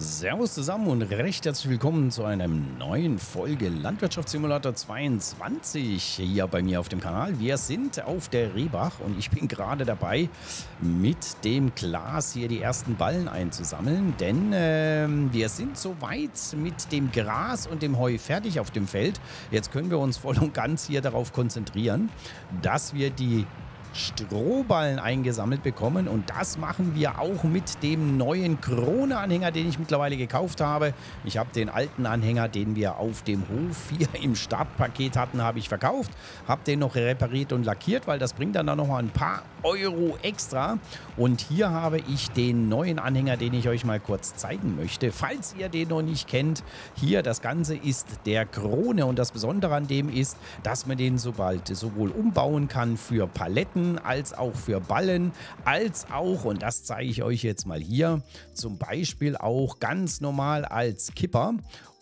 Servus zusammen und recht herzlich willkommen zu einer neuen Folge Landwirtschaftssimulator 22 hier bei mir auf dem Kanal. Wir sind auf der Rehbach und ich bin gerade dabei, mit dem Glas hier die ersten Ballen einzusammeln, denn wir sind soweit mit dem Gras und dem Heu fertig auf dem Feld. Jetzt können wir uns voll und ganz hier darauf konzentrieren, dass wir die Strohballen eingesammelt bekommen, und das machen wir auch mit dem neuen Krone-Anhänger, den ich mittlerweile gekauft habe. Ich habe den alten Anhänger, den wir auf dem Hof hier im Startpaket hatten, habe ich verkauft, habe den noch repariert und lackiert, weil das bringt dann noch mal ein paar Euro extra. Und hier habe ich den neuen Anhänger, den ich euch mal kurz zeigen möchte, falls ihr den noch nicht kennt. Hier, das Ganze ist der Krone, und das Besondere an dem ist, dass man den sowohl umbauen kann für Paletten als auch für Ballen, als auch, und das zeige ich euch jetzt mal hier, zum Beispiel auch ganz normal als Kipper.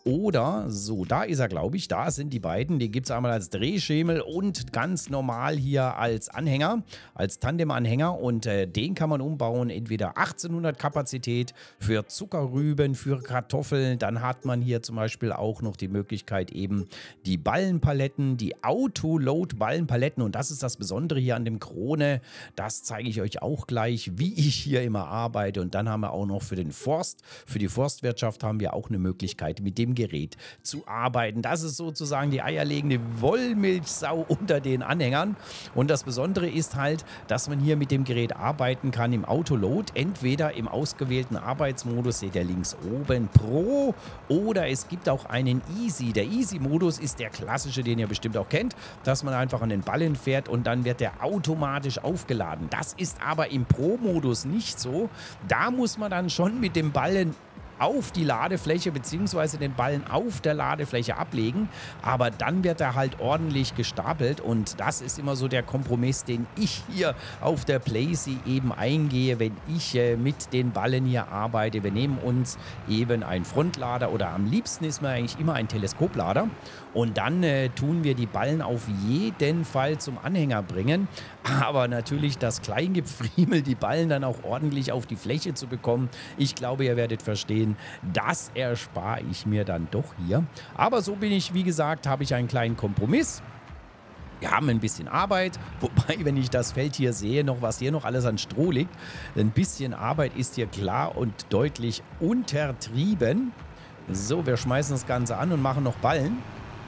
Oder, so, da ist er, glaube ich, da sind die beiden. Die gibt es einmal als Drehschemel und ganz normal hier als Anhänger, als Tandem-Anhänger. Und den kann man umbauen, entweder 1800 Kapazität für Zuckerrüben, für Kartoffeln. Dann hat man hier zum Beispiel auch noch die Möglichkeit, eben die Ballenpaletten, die Auto-Load-Ballenpaletten. Und das ist das Besondere hier an dem Krone. Das zeige ich euch auch gleich, wie ich hier immer arbeite. Und dann haben wir auch noch für den Forst, für die Forstwirtschaft haben wir auch eine Möglichkeit, mit dem Gerät zu arbeiten. Das ist sozusagen die eierlegende Wollmilchsau unter den Anhängern. Und das Besondere ist halt, dass man hier mit dem Gerät arbeiten kann im Autoload, entweder im ausgewählten Arbeitsmodus, seht ihr links oben, Pro, oder es gibt auch einen Easy. Der Easy-Modus ist der klassische, den ihr bestimmt auch kennt, dass man einfach an den Ballen fährt und dann wird der automatisch aufgeladen. Das ist aber im Pro-Modus nicht so. Da muss man dann schon mit dem Ballen auf die Ladefläche bzw. den Ballen auf der Ladefläche ablegen, aber dann wird er halt ordentlich gestapelt, und das ist immer so der Kompromiss, den ich hier auf der Playsee eben eingehe, wenn ich mit den Ballen hier arbeite. Wir nehmen uns eben einen Frontlader, oder am liebsten ist mir eigentlich immer ein Teleskoplader, und dann tun wir die Ballen auf jeden Fall zum Anhänger bringen, aber natürlich das Kleingepfriemel, die Ballen dann auch ordentlich auf die Fläche zu bekommen. Ich glaube, ihr werdet verstehen, das erspare ich mir dann doch hier. Aber so bin ich, wie gesagt, habe ich einen kleinen Kompromiss. Wir haben ein bisschen Arbeit, wobei, wenn ich das Feld hier sehe, noch was hier noch alles an Stroh liegt, ein bisschen Arbeit ist hier klar und deutlich untertrieben. So, wir schmeißen das Ganze an und machen noch Ballen.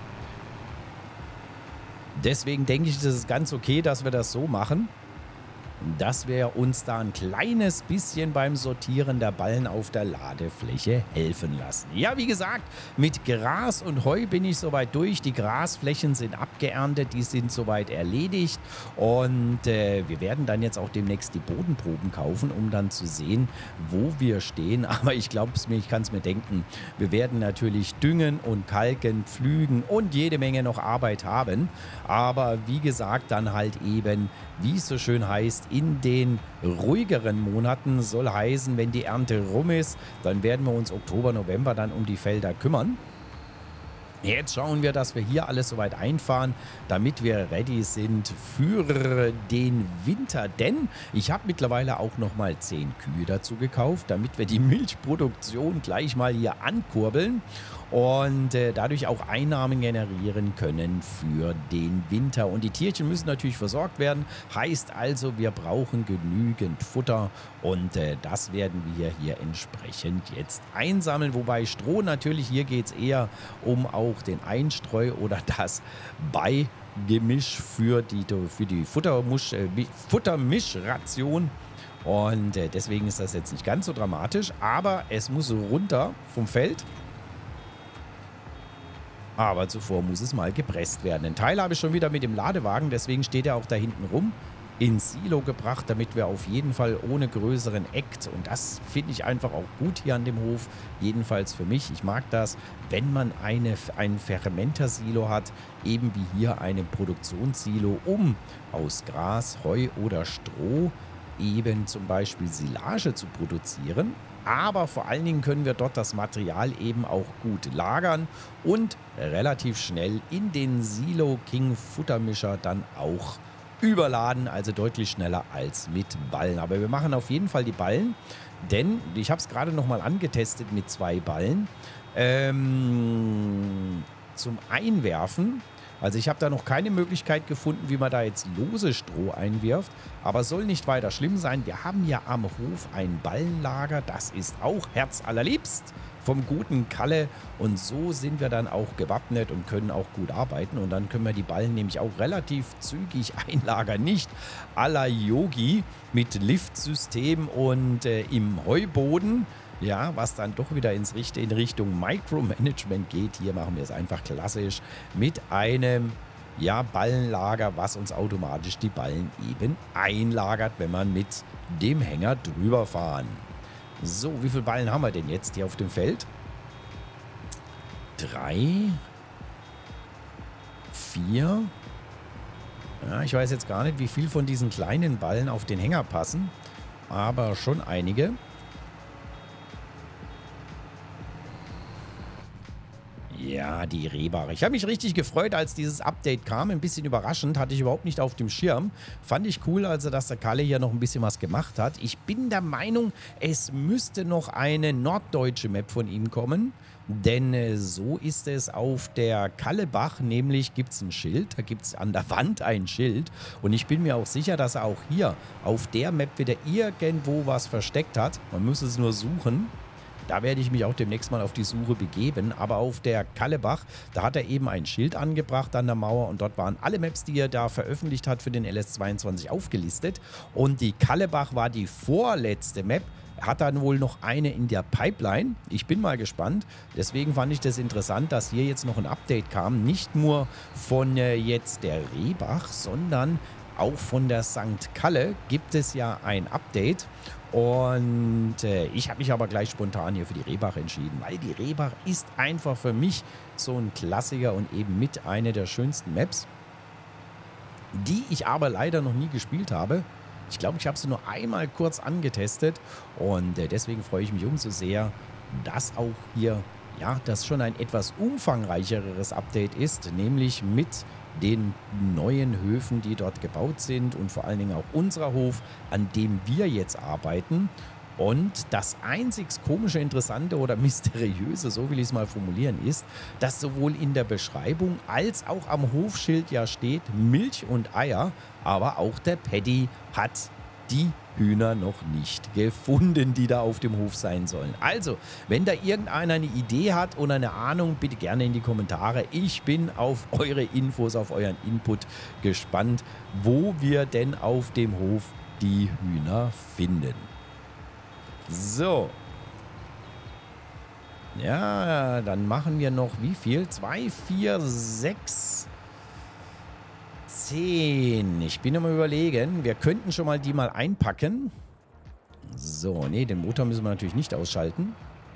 Deswegen denke ich, das ist ganz okay, dass wir das so machen, dass wir uns da ein kleines bisschen beim Sortieren der Ballen auf der Ladefläche helfen lassen. Ja, wie gesagt, mit Gras und Heu bin ich soweit durch. Die Grasflächen sind abgeerntet, die sind soweit erledigt, und wir werden dann jetzt auch demnächst die Bodenproben kaufen, um dann zu sehen, wo wir stehen. Aber ich glaube es mir, ich kann es mir denken, wir werden natürlich düngen und kalken, pflügen und jede Menge noch Arbeit haben. Aber wie gesagt, dann halt eben, wie es so schön heißt, in den ruhigeren Monaten, soll heißen, wenn die Ernte rum ist, dann werden wir uns Oktober, November dann um die Felder kümmern. Jetzt schauen wir, dass wir hier alles soweit einfahren, damit wir ready sind für den Winter. Denn ich habe mittlerweile auch nochmal 10 Kühe dazu gekauft, damit wir die Milchproduktion gleich mal hier ankurbeln und dadurch auch Einnahmen generieren können für den Winter. Und die Tierchen müssen natürlich versorgt werden. Heißt also, wir brauchen genügend Futter, und das werden wir hier entsprechend jetzt einsammeln. Wobei Stroh natürlich, hier geht es eher um auch den Einstreu oder das Beigemisch für die Futtermischration. Und deswegen ist das jetzt nicht ganz so dramatisch, aber es muss runter vom Feld. Aber zuvor muss es mal gepresst werden. Den Teil habe ich schon wieder mit dem Ladewagen, deswegen steht er auch da hinten rum, ins Silo gebracht, damit wir auf jeden Fall ohne größeren Act, und das finde ich einfach auch gut hier an dem Hof, jedenfalls für mich, ich mag das, wenn man ein Fermenter-Silo hat, eben wie hier einen Produktionssilo, um aus Gras, Heu oder Stroh eben zum Beispiel Silage zu produzieren. Aber vor allen Dingen können wir dort das Material eben auch gut lagern und relativ schnell in den Silo King Futtermischer dann auch überladen, also deutlich schneller als mit Ballen. Aber wir machen auf jeden Fall die Ballen, Denn ich habe es gerade noch mal angetestet mit 2 Ballen. Zum Einwerfen. Also ich habe da noch keine Möglichkeit gefunden, wie man da jetzt lose Stroh einwirft. Aber soll nicht weiter schlimm sein. Wir haben ja am Hof ein Ballenlager. Das ist auch herzallerliebst vom guten Kalle. Und so sind wir dann auch gewappnet und können auch gut arbeiten. Und dann können wir die Ballen nämlich auch relativ zügig einlagern. Nicht à la Yogi mit Liftsystem und im Heuboden. Ja, was dann doch wieder in Richtung Micromanagement geht. Hier machen wir es einfach klassisch mit einem Ballenlager, was uns automatisch die Ballen eben einlagert, wenn man mit dem Hänger drüber fahren. So, wie viele Ballen haben wir denn jetzt hier auf dem Feld? 3, 4. Ja, ich weiß jetzt gar nicht, wie viel von diesen kleinen Ballen auf den Hänger passen, aber schon einige. Ja, die Rehbare. Ich habe mich richtig gefreut, als dieses Update kam. Ein bisschen überraschend, hatte ich überhaupt nicht auf dem Schirm. Fand ich cool, also dass der Kalle hier noch ein bisschen was gemacht hat. Ich bin der Meinung, es müsste noch eine norddeutsche Map von ihm kommen. Denn so ist es auf der Kallebach, nämlich gibt es ein Schild, da gibt es an der Wand ein Schild. Und ich bin mir auch sicher, dass er auch hier auf der Map wieder irgendwo was versteckt hat. Man muss es nur suchen. Da werde ich mich auch demnächst mal auf die Suche begeben. Aber auf der Kallebach, da hat er eben ein Schild angebracht an der Mauer. Und dort waren alle Maps, die er da veröffentlicht hat für den LS22 aufgelistet. Und die Kallebach war die vorletzte Map. Er hat dann wohl noch eine in der Pipeline. Ich bin mal gespannt. Deswegen fand ich das interessant, dass hier jetzt noch ein Update kam. Nicht nur von jetzt der Rehbach, sondern auch von der St. Kalle gibt es ja ein Update. Und ich habe mich aber gleich spontan hier für die Rehbach entschieden, weil die Rehbach ist einfach für mich so ein Klassiker und eben mit einer der schönsten Maps, die ich aber leider noch nie gespielt habe. Ich glaube, ich habe sie nur einmal kurz angetestet und deswegen freue ich mich umso sehr, dass auch hier, ja, das schon ein etwas umfangreicheres Update ist, nämlich mit den neuen Höfen, die dort gebaut sind und vor allen Dingen auch unser Hof, an dem wir jetzt arbeiten. Und das einzig komische, interessante oder mysteriöse, so will ich es mal formulieren, ist, dass sowohl in der Beschreibung als auch am Hofschild ja steht Milch und Eier, aber auch der Paddy hat die Hühner noch nicht gefunden, die da auf dem Hof sein sollen. Also, wenn da irgendeiner eine Idee hat oder eine Ahnung, bitte gerne in die Kommentare. Ich bin auf eure Infos, auf euren Input gespannt, wo wir denn auf dem Hof die Hühner finden. So. Ja, dann machen wir noch wie viel? 2, 4, 6... 10. Ich bin am Überlegen. Wir könnten schon mal die mal einpacken. So, nee, den Motor müssen wir natürlich nicht ausschalten.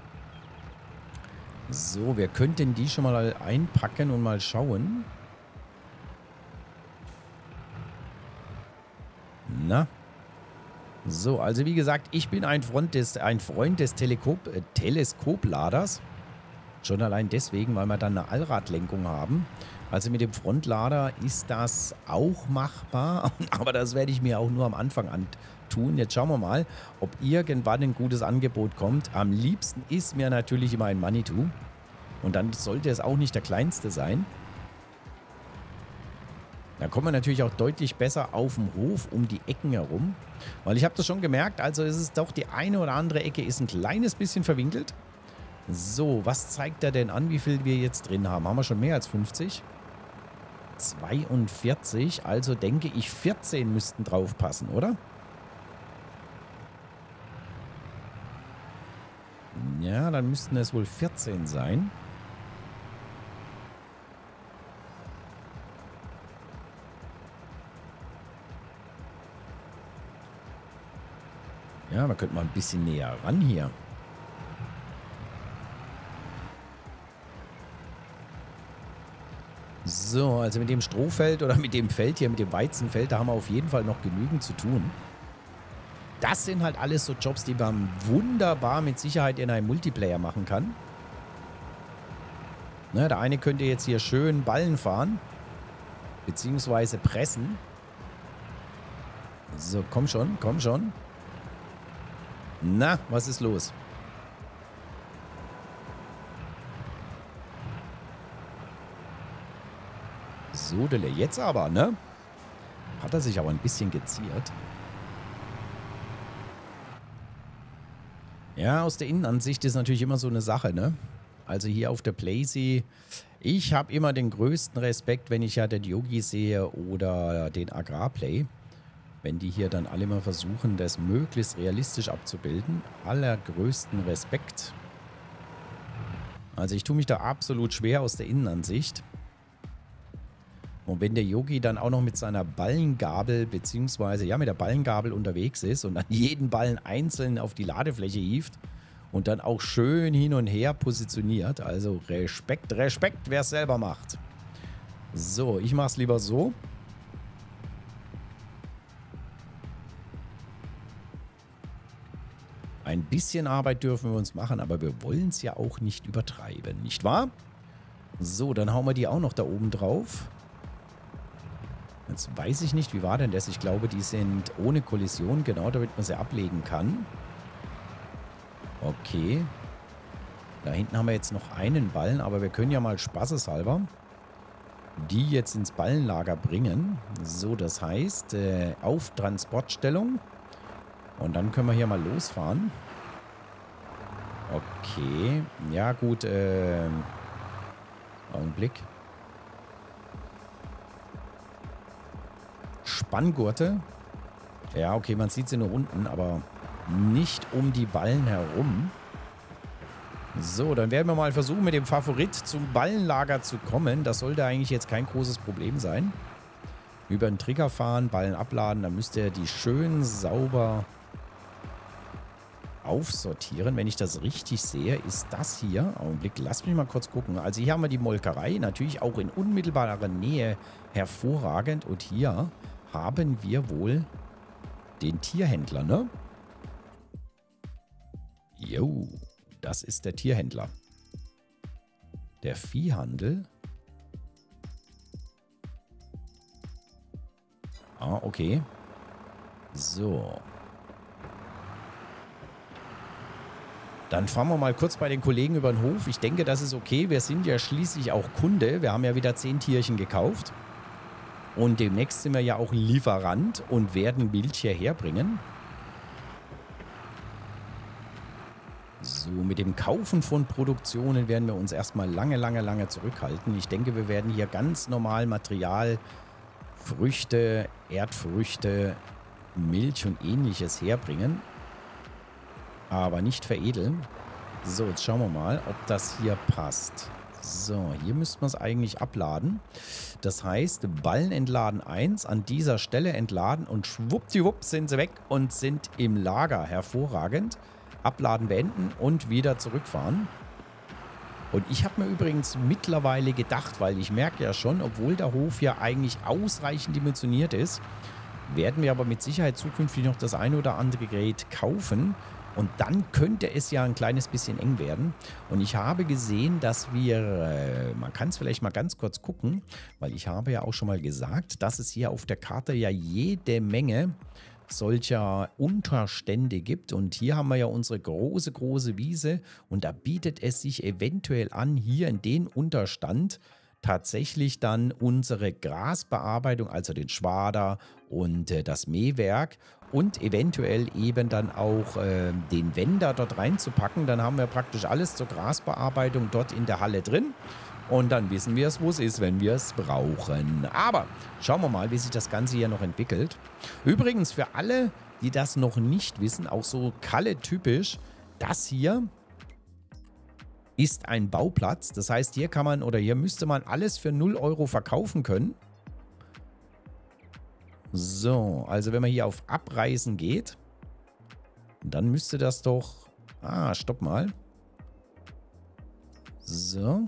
So, wir könnten die schon mal einpacken und mal schauen. Na? So, also wie gesagt, ich bin ein Freund des Teleskopladers. Schon allein deswegen, weil wir dann eine Allradlenkung haben. Also mit dem Frontlader ist das auch machbar, aber das werde ich mir auch nur am Anfang antun. Jetzt schauen wir mal, ob irgendwann ein gutes Angebot kommt. Am liebsten ist mir natürlich immer ein Manitou und dann sollte es auch nicht der kleinste sein. Da kommt man natürlich auch deutlich besser auf dem Hof um die Ecken herum, weil ich habe das schon gemerkt, also ist es doch die eine oder andere Ecke ist ein kleines bisschen verwinkelt. So, was zeigt er denn an, wie viel wir jetzt drin haben? Haben wir schon mehr als 50? 42, also denke ich 14 müssten drauf passen, oder? Ja, dann müssten es wohl 14 sein. Ja, wir könnten mal ein bisschen näher ran hier. So, also mit dem Strohfeld oder mit dem Feld hier, mit dem Weizenfeld, da haben wir auf jeden Fall noch genügend zu tun. Das sind halt alles so Jobs, die man wunderbar mit Sicherheit in einem Multiplayer machen kann. Ne, der eine könnte jetzt hier schön Ballen fahren, beziehungsweise pressen. So, komm schon, komm schon. Na, was ist los? So, Dele, jetzt aber, ne? Hat er sich aber ein bisschen geziert. Ja, aus der Innenansicht ist natürlich immer so eine Sache, ne? Also hier auf der Playsee, ich habe immer den größten Respekt, wenn ich ja den Yogi sehe oder den Agrarplay. Wenn die hier dann alle mal versuchen, das möglichst realistisch abzubilden. Allergrößten Respekt. Also ich tue mich da absolut schwer aus der Innenansicht. Und wenn der Yogi dann auch noch mit seiner Ballengabel, beziehungsweise ja mit der Ballengabel unterwegs ist und dann jeden Ballen einzeln auf die Ladefläche hieft und dann auch schön hin und her positioniert. Also Respekt, Respekt, wer es selber macht. So, ich mache es lieber so. Ein bisschen Arbeit dürfen wir uns machen, aber wir wollen es ja auch nicht übertreiben, nicht wahr? So, dann hauen wir die auch noch da oben drauf. Jetzt weiß ich nicht, wie war denn das? Ich glaube, die sind ohne Kollision, genau, damit man sie ablegen kann. Okay. Da hinten haben wir jetzt noch einen Ballen, aber wir können ja mal spaßeshalber die jetzt ins Ballenlager bringen. So, das heißt, auf Transportstellung. Und dann können wir hier mal losfahren. Okay. Ja, gut. Augenblick. Spanngurte. Ja, okay, man sieht sie nur unten, aber nicht um die Ballen herum. So, dann werden wir mal versuchen, mit dem Favorit zum Ballenlager zu kommen. Das sollte eigentlich jetzt kein großes Problem sein. Über den Trigger fahren, Ballen abladen, dann müsste er die schön sauber aufsortieren. Wenn ich das richtig sehe, ist das hier, Augenblick, lass mich mal kurz gucken. Also hier haben wir die Molkerei, natürlich auch in unmittelbarer Nähe hervorragend. Und hier haben wir wohl den Tierhändler, ne? Jo, das ist der Tierhändler. Der Viehhandel. Ah, okay. So. Dann fahren wir mal kurz bei den Kollegen über den Hof. Ich denke, das ist okay. Wir sind ja schließlich auch Kunde. Wir haben ja wieder 10 Tierchen gekauft. Und demnächst sind wir ja auch Lieferant und werden Milch hierher bringen. So, mit dem Kaufen von Produktionen werden wir uns erstmal lange zurückhalten. Ich denke, wir werden hier ganz normal Material, Früchte, Erdfrüchte, Milch und ähnliches herbringen. Aber nicht veredeln. So, jetzt schauen wir mal, ob das hier passt. So, hier müssten wir es eigentlich abladen. Das heißt, Ballen entladen 1, an dieser Stelle entladen und schwuppdiwupp sind sie weg und sind im Lager. Hervorragend. Abladen beenden und wieder zurückfahren. Und ich habe mir übrigens mittlerweile gedacht, weil ich merke ja schon, obwohl der Hof ja eigentlich ausreichend dimensioniert ist, werden wir aber mit Sicherheit zukünftig noch das eine oder andere Gerät kaufen. Und dann könnte es ja ein kleines bisschen eng werden. Und ich habe gesehen, dass wir, man kann es vielleicht mal ganz kurz gucken, weil ich habe ja auch schon mal gesagt, dass es hier auf der Karte ja jede Menge solcher Unterstände gibt. Und hier haben wir ja unsere große Wiese und da bietet es sich eventuell an, hier in den Unterstand tatsächlich dann unsere Grasbearbeitung, also den Schwader und das Mähwerk und eventuell eben dann auch den Wender dort reinzupacken. Dann haben wir praktisch alles zur Grasbearbeitung dort in der Halle drin. Und dann wissen wir es, wo es ist, wenn wir es brauchen. Aber schauen wir mal, wie sich das Ganze hier noch entwickelt. Übrigens, für alle, die das noch nicht wissen, auch so Kalle-typisch, das hier ist ein Bauplatz. Das heißt, hier kann man oder hier müsste man alles für 0 Euro verkaufen können. So, also wenn man hier auf Abreisen geht, dann müsste das doch... Ah, stopp mal. So.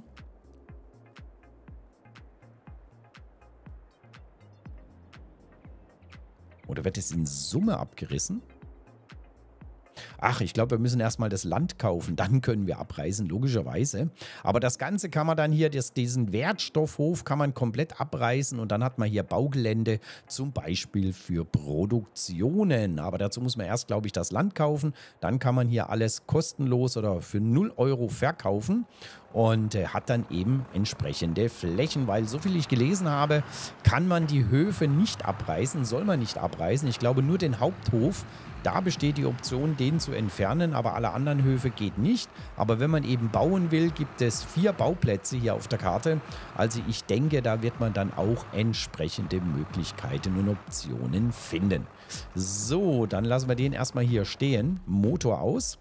Oder wird es in Summe abgerissen? Ach, ich glaube, wir müssen erstmal das Land kaufen, dann können wir abreisen, logischerweise. Aber das Ganze kann man dann hier, diesen Wertstoffhof kann man komplett abreißen und dann hat man hier Baugelände, zum Beispiel für Produktionen. Aber dazu muss man erst, glaube ich, das Land kaufen. Dann kann man hier alles kostenlos oder für 0 € verkaufen und hat dann eben entsprechende Flächen, weil so viel ich gelesen habe, kann man die Höfe nicht abreißen, soll man nicht abreißen. Ich glaube nur den Haupthof, da besteht die Option, den zu entfernen, aber alle anderen Höfe geht nicht. Aber wenn man eben bauen will, gibt es 4 Bauplätze hier auf der Karte. Also ich denke, da wird man dann auch entsprechende Möglichkeiten und Optionen finden. So, dann lassen wir den erstmal hier stehen. Motor aus.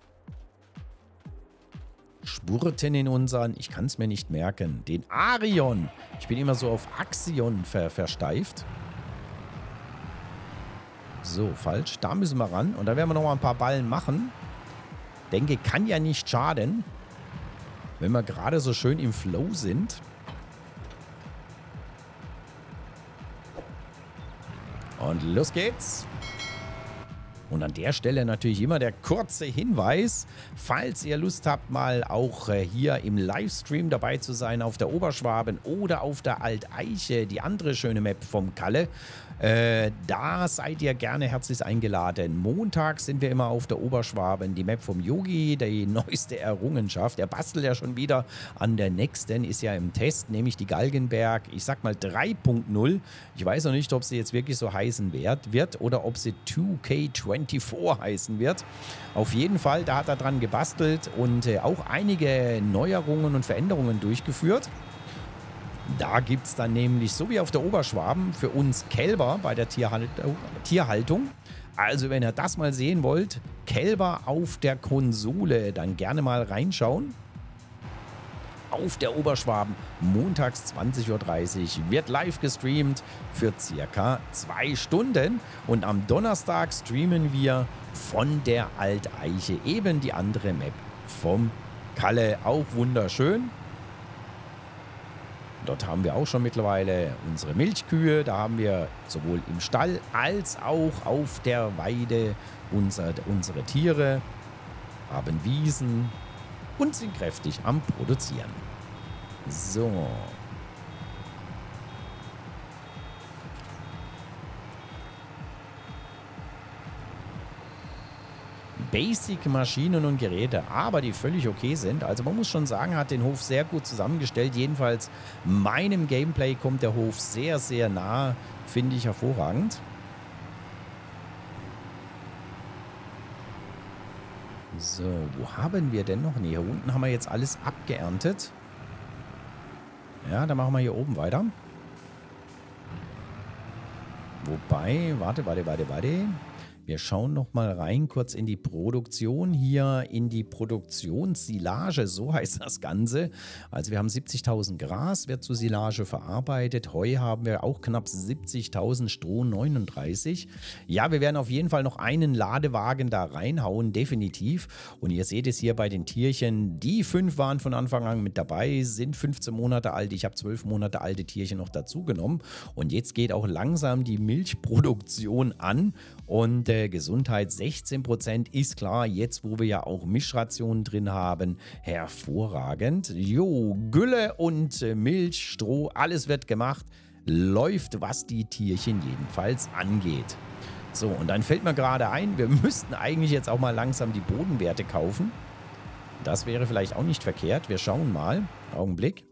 Spurten in unseren, ich kann es mir nicht merken, den Arion. Ich bin immer so auf Axion versteift. So, falsch. Da müssen wir ran. Und da werden wir noch mal ein paar Ballen machen. Denke, kann ja nicht schaden, wenn wir gerade so schön im Flow sind. Und los geht's. Und an der Stelle natürlich immer der kurze Hinweis, falls ihr Lust habt, mal auch hier im Livestream dabei zu sein auf der Oberschwaben oder auf der Alteiche, die andere schöne Map vom Kalle. Da seid ihr gerne herzlich eingeladen. Montags sind wir immer auf der Oberschwaben, die Map vom Yogi, die neueste Errungenschaft. Er bastelt ja schon wieder an der nächsten, ist ja im Test, nämlich die Galgenberg, ich sag mal 3.0. Ich weiß noch nicht, ob sie jetzt wirklich so heißen wird oder ob sie 2K24 heißen wird. Auf jeden Fall, da hat er dran gebastelt und auch einige Neuerungen und Veränderungen durchgeführt. Da gibt es dann nämlich, so wie auf der Oberschwaben, für uns Kälber bei der Tierhaltung. Also wenn ihr das mal sehen wollt, Kälber auf der Konsole, dann gerne mal reinschauen. Auf der Oberschwaben, montags 20:30 Uhr, wird live gestreamt für circa 2 Stunden. Und am Donnerstag streamen wir von der Alteiche, eben die andere Map vom Kalle. Auch wunderschön. Dort haben wir auch schon mittlerweile unsere Milchkühe. Da haben wir sowohl im Stall als auch auf der Weide unsere Tiere, haben Wiesen und sind kräftig am Produzieren. So. Basic-Maschinen und Geräte, aber die völlig okay sind. Also man muss schon sagen, hat den Hof sehr gut zusammengestellt. Jedenfalls meinem Gameplay kommt der Hof sehr, sehr nah. Finde ich hervorragend. So, wo haben wir denn noch? Ne, hier unten haben wir jetzt alles abgeerntet. Ja, dann machen wir hier oben weiter. Wobei, warte. Wir schauen noch mal rein kurz in die Produktion, hier in die Produktionssilage, so heißt das Ganze. Also wir haben 70.000 Gras, wird zur Silage verarbeitet. Heu haben wir auch knapp 70.000, Stroh 39. Ja, wir werden auf jeden Fall noch einen Ladewagen da reinhauen, definitiv. Und ihr seht es hier bei den Tierchen, die 5 waren von Anfang an mit dabei, sind 15 Monate alt. Ich habe 12 Monate alte Tierchen noch dazu genommen. Und jetzt geht auch langsam die Milchproduktion an. Und Gesundheit 16% ist klar, jetzt wo wir ja auch Mischrationen drin haben, hervorragend. Jo, Gülle und Milch, Stroh, alles wird gemacht, läuft, was die Tierchen jedenfalls angeht. So, und dann fällt mir gerade ein, wir müssten eigentlich jetzt auch mal langsam die Bodenwerte kaufen. Das wäre vielleicht auch nicht verkehrt. Wir schauen mal. Augenblick.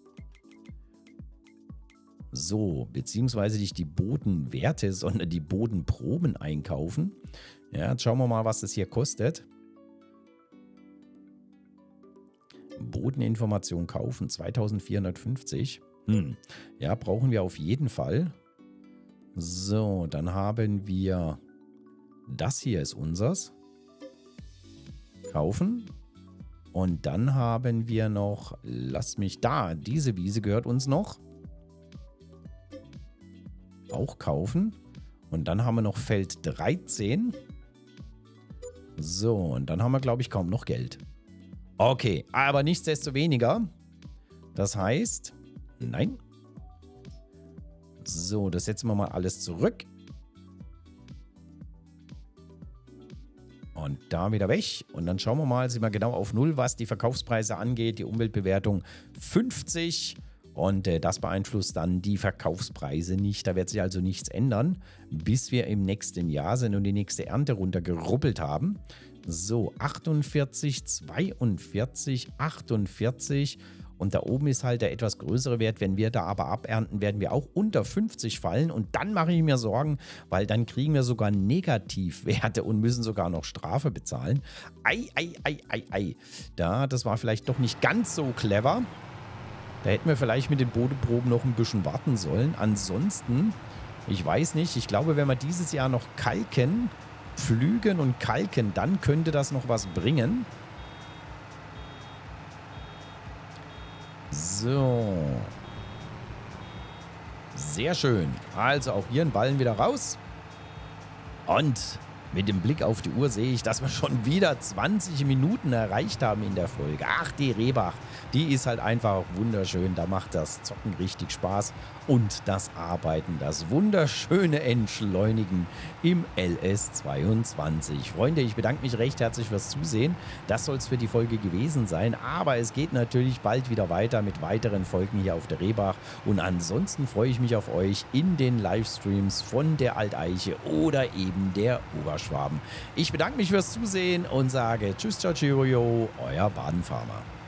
So, beziehungsweise nicht die Bodenwerte, sondern die Bodenproben einkaufen. Ja, jetzt schauen wir mal, was das hier kostet. Bodeninformation kaufen, 2450. Ja, brauchen wir auf jeden Fall. So, dann haben wir, das hier ist unseres. Kaufen. Und dann haben wir noch, lass mich da, diese Wiese gehört uns noch. Auch kaufen. Und dann haben wir noch Feld 13. So, und dann haben wir, glaube ich, kaum noch Geld. Okay, aber nichtsdestoweniger. Das heißt, nein. So, das setzen wir mal alles zurück. Und da wieder weg. Und dann schauen wir mal, sind wir genau auf 0, was die Verkaufspreise angeht. Die Umweltbewertung 50. Und das beeinflusst dann die Verkaufspreise nicht. Da wird sich also nichts ändern, bis wir im nächsten Jahr sind und die nächste Ernte runtergeruppelt haben. So, 48, 42, 48. Und da oben ist halt der etwas größere Wert. Wenn wir da aber abernten, werden wir auch unter 50 fallen. Und dann mache ich mir Sorgen, weil dann kriegen wir sogar Negativwerte und müssen sogar noch Strafe bezahlen. Ei, ei, ei, ei, ei. Das war vielleicht doch nicht ganz so clever. Da hätten wir vielleicht mit den Bodenproben noch ein bisschen warten sollen. Ansonsten, ich weiß nicht, ich glaube, wenn wir dieses Jahr noch kalken, pflügen und kalken, dann könnte das noch was bringen. So. Sehr schön. Also auch hier ein Ballen wieder raus. Und mit dem Blick auf die Uhr sehe ich, dass wir schon wieder 20 Minuten erreicht haben in der Folge. Ach, die Rehbach, die ist halt einfach wunderschön. Da macht das Zocken richtig Spaß. Und das Arbeiten, das wunderschöne Entschleunigen im LS22. Freunde, ich bedanke mich recht herzlich fürs Zusehen. Das soll es für die Folge gewesen sein. Aber es geht natürlich bald wieder weiter mit weiteren Folgen hier auf der Rehbach. Und ansonsten freue ich mich auf euch in den Livestreams von der Alteiche oder eben der Oberschwaben. Ich bedanke mich fürs Zusehen und sage Tschüss, ciao, cheerio, euer Badenfarmer.